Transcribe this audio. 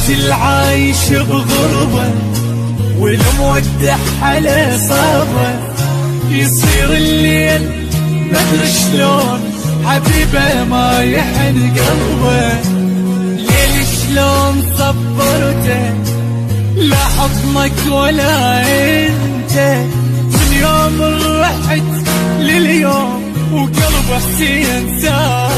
راجل عايش بغربة والمودع على صابه، يصير الليل مدري شلون حبيبه ما يحن قلبه. ليل شلون صبرته لا حضنك ولا انت، من يوم رحت لليوم وقلب حسين سار.